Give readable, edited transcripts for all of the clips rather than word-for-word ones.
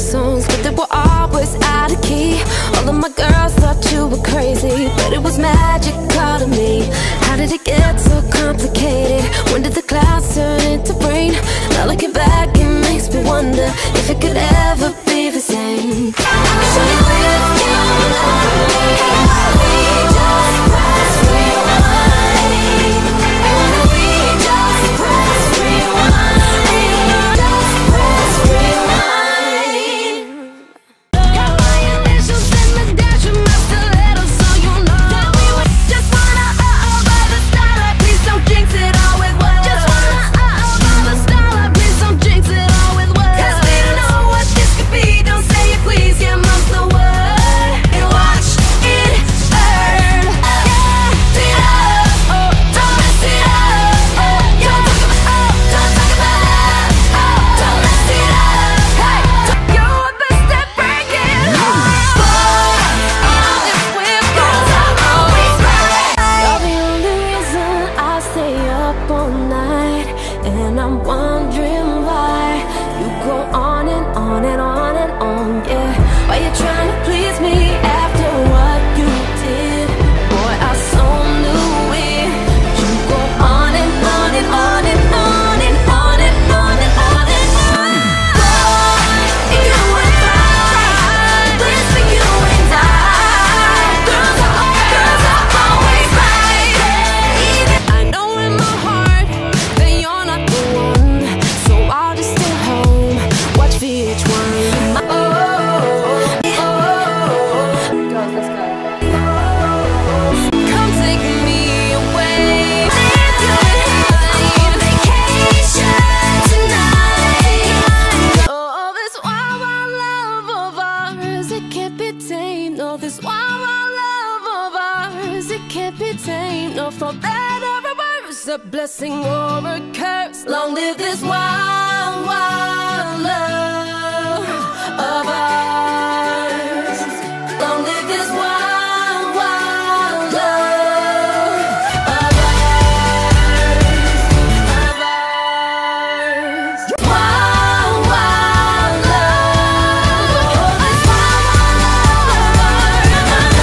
songs, but they were always out of key. All of my girls thought you were crazy, but it was magical to me. How did it get so complicated? When did the clouds turn into rain? Now looking back, it makes me wonder if it could ever be the same. So if you love me, we just press rewind. And we just press rewind. Just press rewind. Got my initials in the dash of my stiletto, so you know that we were just wanna by the starlight. Please don't jinx it all with what. Just wanna by the starlight. Please don't jinx it all with what. 'Cause we don't know what this could be. Don't say it, please. Yeah, mom's the word. And watch it burn. Yeah, see it up. Oh, don't mess it up. Oh, yeah, don't talk about it. Oh, don't mess it up. Hey, you're the best at breaking hearts. All this whip goes, I'm always right. You're the only reason I stay up all night, and I'm wondering why you go on and on and on and on, yeah. Why you trying to please me after what you did? Boy, I so knew it. You go on and on and on and on and on and on and on and on. Boy, you and I, this for you and I. Girls are always right. I know in my heart that you're not the one, so I'll just stay home, watch VH1. Come take me away. On vacation tonight. Oh, this wild, wild love of ours, it can't be tamed. No, this wild, wild love of ours, it can't be tamed. No, for better or worse, a blessing or a curse. Long live this wild, wild love of ours. Long live this wild, wild love of ours. Wild, wild love. This wild, wild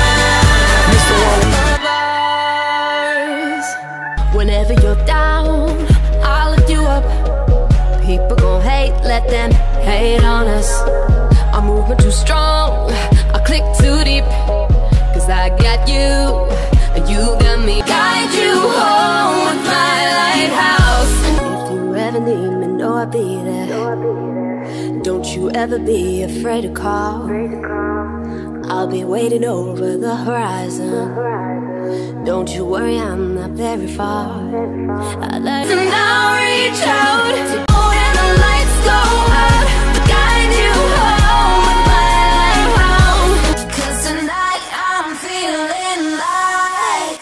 love of ours. Whenever you're down, I'll lift you up. People gon' hate, let them hate on us. Our movement too strong, I click too deep. 'Cause I got you, and you got me. Guide you home with my lighthouse. If you ever need me, know I'll be there. Don't you ever be afraid to call. I'll be waiting over the horizon. Don't you worry, I'm not very far. I like to now reach out when the lights go out. Guide you home with my lighthouse. 'Cause tonight I'm feeling like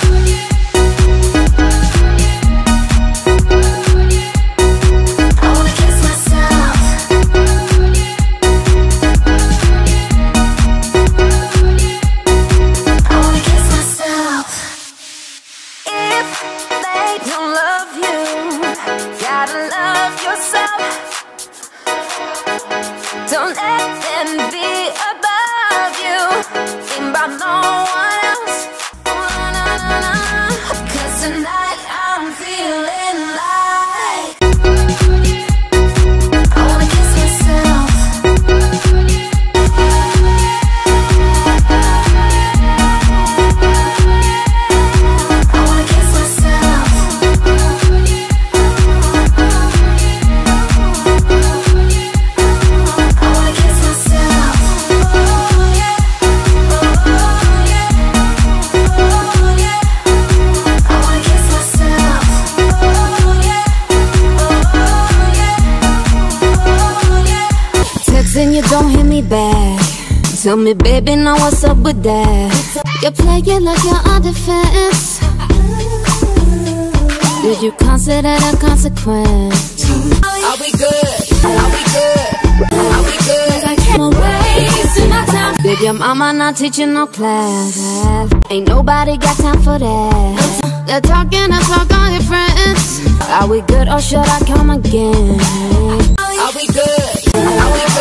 I wanna kiss myself. I wanna kiss myself. If they don't love you, gotta love yourself. Don't let them be above you. Think about no one else. 'Cause tonight I'm feeling like I wanna kiss myself. I wanna kiss myself. I wanna kiss myself. Oh yeah, oh yeah, oh yeah. I wanna kiss myself. Oh yeah, oh yeah, oh yeah. Texting you, don't hit me back. Tell me, baby, now what's up with that? You play it like you're on defense. Did you consider the consequence? Are we good? Are we good? Are we good? I can't waste my time. Did your mama not teaching no class? Ain't nobody got time for that. They're talking and talk on your friends. Are we good or should I come again? Are we good? Are we good?